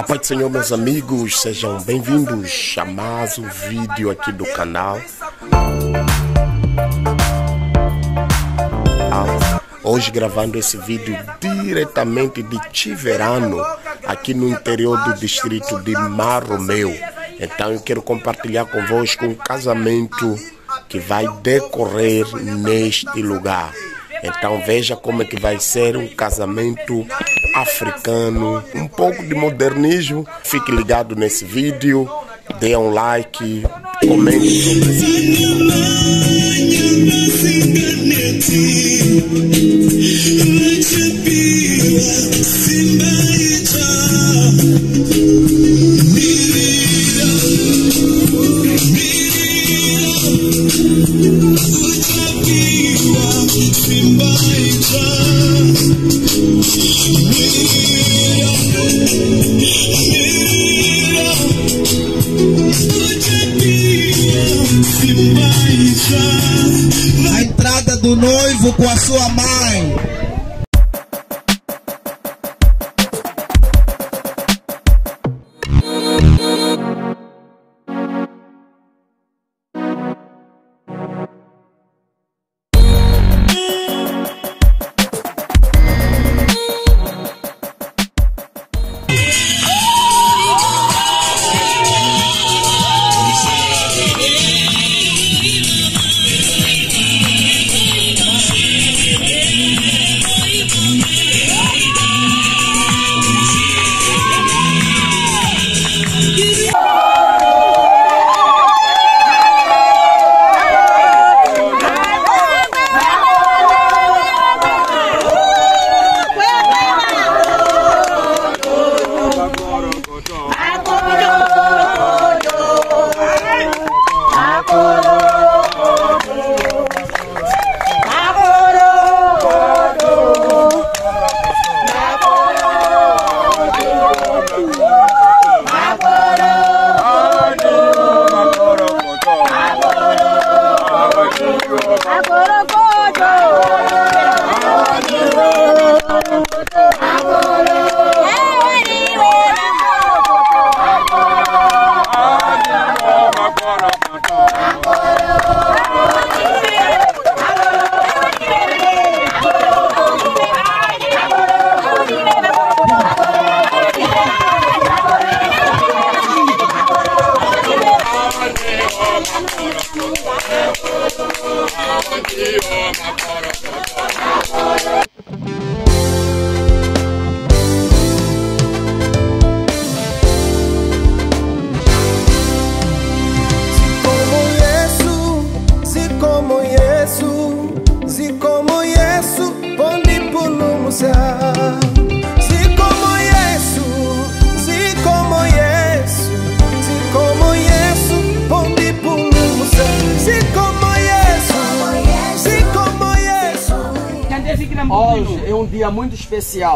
A paz do Senhor, meus amigos, sejam bem-vindos a mais um vídeo aqui do canal. Hoje gravando esse vídeo diretamente de Tiverano, aqui no interior do distrito de Marromeu. Então eu quero compartilhar convosco um casamento que vai decorrer neste lugar. Então veja como é que vai ser um casamento africano, um pouco de modernismo. Fique ligado nesse vídeo, dê um like, comente sobre esse vídeo. A entrada do noivo com a sua mãe. Hoje é um dia muito especial,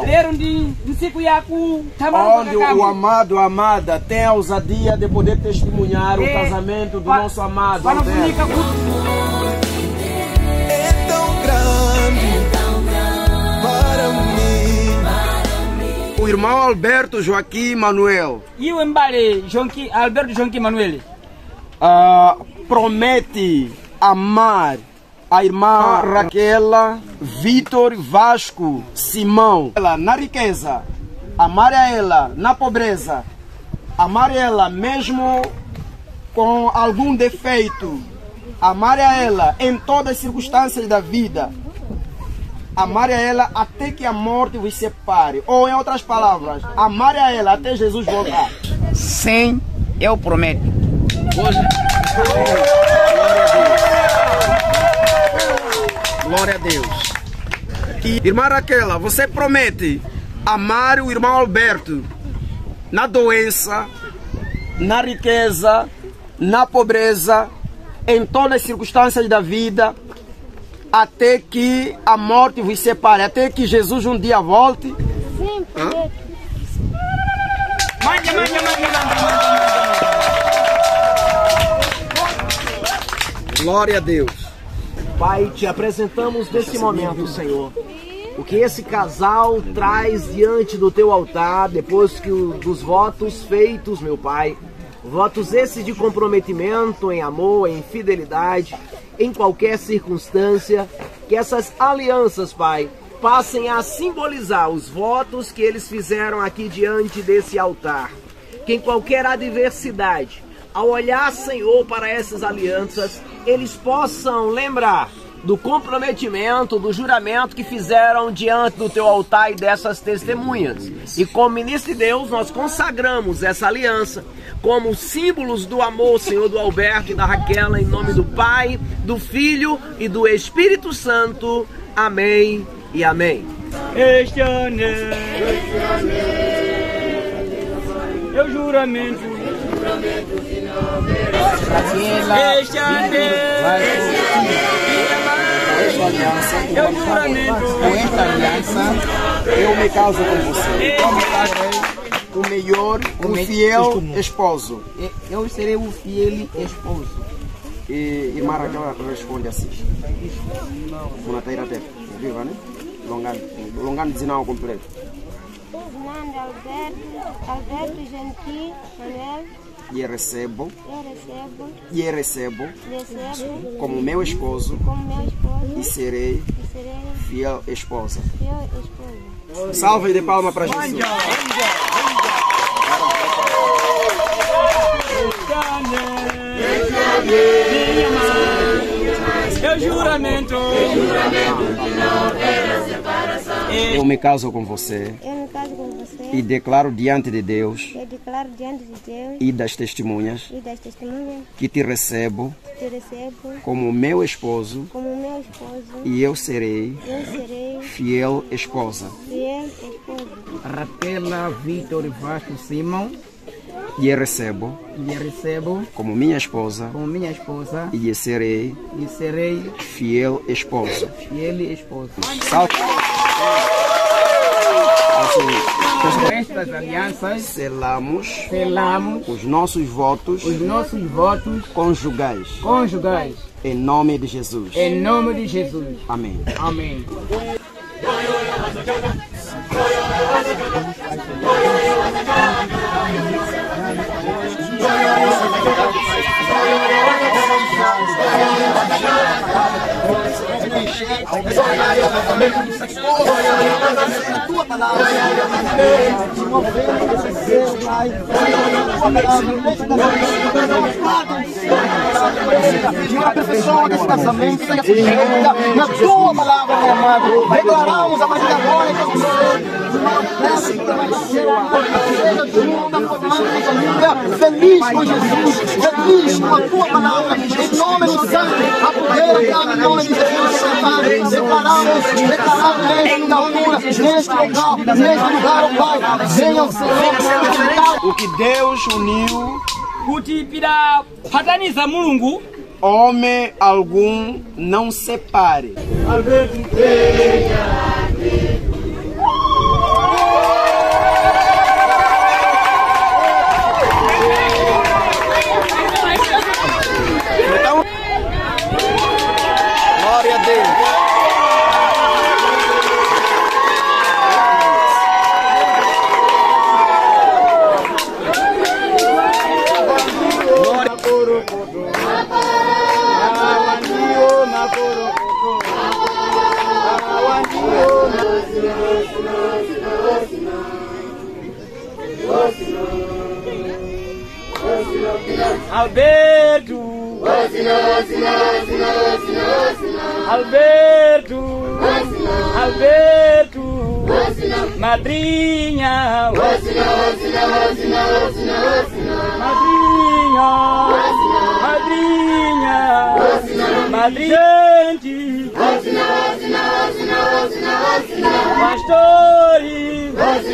onde o amado ou amada tem a ousadia de poder testemunhar o casamento do nosso amado Alberto. É tão grande para mim. O irmão Alberto Joaquim Manuel E o embale Alberto Joaquim Manuel promete amar a irmã Raquela, Vitor, Vasco, Simão, ela na riqueza, amar a ela na pobreza, amar ela mesmo com algum defeito, amar a ela em todas as circunstâncias da vida, amar a ela até que a morte vos separe, ou em outras palavras, amar a ela até Jesus voltar. Sim, eu prometo. Glória a Deus. Irmã Raquela, você promete amar o irmão Alberto na doença, na riqueza, na pobreza, em todas as circunstâncias da vida, até que a morte vos separe, até que Jesus um dia volte? Sim, prometo. Glória a Deus. Pai, te apresentamos nesse momento, Senhor. o que esse casal traz diante do teu altar, depois que dos votos feitos, meu Pai, votos esses de comprometimento em amor, em fidelidade, em qualquer circunstância, que essas alianças, Pai, passem a simbolizar os votos que eles fizeram aqui diante desse altar. Que em qualquer adversidade, ao olhar, Senhor, para essas alianças, eles possam lembrar do comprometimento, do juramento que fizeram diante do teu altar e dessas testemunhas. E como ministro de Deus, nós consagramos essa aliança como símbolos do amor, Senhor, do Alberto e da Raquel, em nome do Pai, do Filho e do Espírito Santo. Amém e amém. Este anel é o juramento. Este anel Com esta aliança, eu me caso com você. O melhor, o fiel esposo. Eu serei o fiel esposo. E irmã Raquel responde assim. Uma taira até. Viva, né? Longano dizendo completo. Fernando Alberto Gentil Manuel. E recebo como meu esposo e serei fiel esposa. Salve de palma para Jesus. É o juramento. Eu me caso com você. E declaro diante de Deus. E das testemunhas. Que te recebo. Como meu esposo. E eu serei. Fiel esposa. Raquel Vitor Vasco Simão. E recebo como minha esposa e serei fiel esposo. Salve. Com estas alianças Selamos os nossos votos conjugais. Em nome de Jesus. Em nome de Jesus. Amém. Amém. A perfeição desse casamento seja feita na tua palavra, meu amado. Declaramos a partir de agora que feliz com Jesus, feliz com a tua palavra, em nome do Santo, a poder em nome de Jesus, declaramos nesta altura, neste lugar, ó Pai, venha o Senhor. O que Deus uniu, Kutipira pataniza Mulungu. Homem algum não separe. Então, glória a Deus. Alberto, madrinha, madrinha, pastores.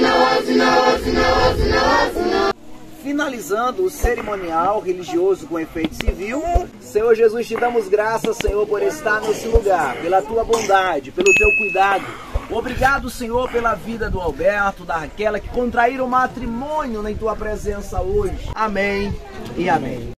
Finalizando o cerimonial religioso com efeito civil, Senhor Jesus, te damos graças, Senhor, por estar nesse lugar, pela tua bondade, pelo teu cuidado. Obrigado, Senhor, pela vida do Alberto, da Raquel, que contraíram matrimônio em tua presença hoje. Amém e amém.